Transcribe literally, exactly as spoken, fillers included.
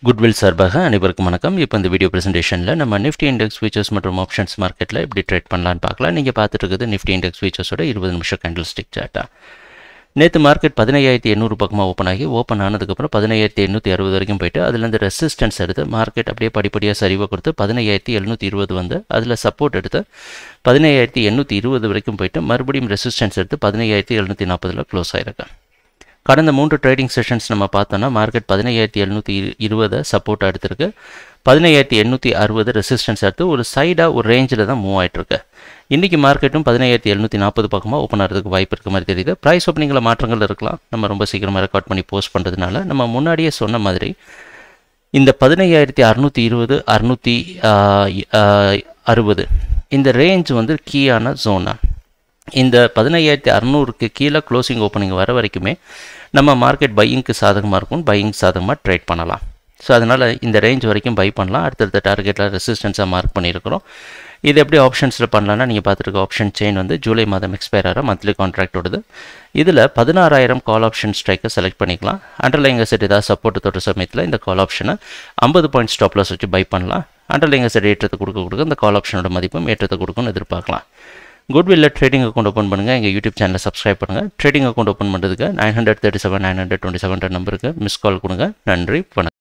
Goodwill சார்பாக அனைவருக்கும் வணக்கம். இப்போ இந்த வீடியோ பிரசன்டேஷனில் நம்ம நிஃப்டி இண்டெக்ஸ் ஃபியூச்சர்ஸ் மற்றும் ஆப்ஷன்ஸ் மார்க்கெட்டில் எப்படி ட்ரேட் பண்ணலான்னு பார்க்கலாம். நீங்கள் பார்த்துட்டு இருக்குது நிஃப்டி இண்டெக்ஸ் ஃபியூச்சர்ஸோட இருபது நிமிஷம் கேண்டில் ஸ்டிக் சார்ட்டா. நேற்று மார்க்கெட் பதினையாயிரத்தி எண்ணூறு பக்கமாக ஓப்பன் ஆகி ஓப்பன் ஆனதுக்கப்புறம் பதினையாயிரத்தி எண்ணூற்றி அறுபது வரைக்கும் போயிட்டு அதுலேருந்து ரெசிஸ்டன்ஸ் எடுத்து மார்க்கெட் அப்படியே படிப்படியாக சரிவை கொடுத்து பதினையாயிரத்தி எழுநூற்றி இருபது வந்து அதில் சப்போர்ட் எடுத்து பதினையாயிரத்தி எண்ணூற்றி இருபது வரைக்கும் போயிட்டு மறுபடியும் ரெசிஸ்டன்ஸ் எடுத்து பதினையாயிரத்தி எழுநூற்றி நாற்பதில் க்ளோஸ் ஆகிருக்கு. கடந்த மூன்று ட்ரேடிங் செஷன்ஸ் நம்ம பார்த்தோன்னா மார்க்கெட் பதினையாயிரத்தி எழுநூற்றி இருபதை சப்போர்ட் எடுத்திருக்கு, பதினையாயிரத்தி எண்ணூற்றி அறுபது ரெசிஸ்டன்ஸ் எடுத்து ஒரு சைடாக ஒரு ரேஞ்சில் தான் மூவ் ஆகிட்டுருக்கு. இன்றைக்கி மார்க்கெட்டும் பதினையாயிரத்தி எழுநூற்றி நாற்பது பக்கமாக ஓப்பன் ஆகிறதுக்கு வாய்ப்பு இருக்க மாதிரி தெரியுது. ப்ரைஸ் ஓப்பனிங்கில் மாற்றங்கள் இருக்கலாம். நம்ம ரொம்ப சீக்கிரமாக ரெக்கார்ட் பண்ணி போஸ்ட் பண்ணுறதுனால நம்ம முன்னாடியே சொன்ன மாதிரி இந்த பதினையாயிரத்தி அறுநூற்றி இருபது அறுநூற்றி அறுபது இந்த ரேஞ்ச் வந்து கீயான ஜோனா. இந்த பதினையாயிரத்தி அறநூறுக்கு கீழே க்ளோசிங் ஓப்பனிங் வர வரைக்குமே நம்ம மார்க்கெட் பையிங்க்கு சாதகமாக இருக்கும், பையிங் சாதகமாக ட்ரேட் பண்ணலாம். ஸோ அதனால் இந்த ரேஞ்ச் வரைக்கும் பை பண்ணலாம். அடுத்தடுத்த டார்கெட்டில் ரெசிஸ்டன்ஸாக மார்க் பண்ணியிருக்கிறோம். இது எப்படி ஆப்ஷன்ஸில் பண்ணலான்னா நீங்கள் பார்த்துருக்க ஆப்ஷன் செயின் வந்து ஜூலை மாதம் எக்ஸ்பயர் ஆகிற மந்த்லி கான்ட்ராக்டோடது. இதில் பதினாறாயிரம் கால் ஆப்ஷன் ஸ்ட்ரைக்கை செலக்ட் பண்ணிக்கலாம். அண்டர்லைங் அசெட் ஏதாவது சப்போர்ட் தொட்ட சமயத்தில் இந்த கால் ஆப்ஷனை ஐம்பது பாயிண்ட் ஸ்டாப் லாஸ் வச்சு பை பண்ணலாம். அண்டர்லைங் அசெட் ஏற்றத்தை கொடுக்க கொடுக்க இந்த கால் ஆப்ஷனோட மதிப்பும் ஏற்றத்தை கொடுக்கும்னு எதிர்பார்க்கலாம். குட்வில்லில் ட்ரேடிங் அக்கௌண்ட் ஓப்பன் பண்ணுங்கள். எங்கள் யூடியூப் சேனலை சப்ஸ்கிரைப் பண்ணுங்கள். ட்ரேடிங் அக்கௌண்ட் ஓப்பன் பண்ணுறதுக்கு nine hundred thirty seven nine hundred twenty seven நம்பருக்கு மிஸ் கால் கொடுங்க. நன்றி, வணக்கம்.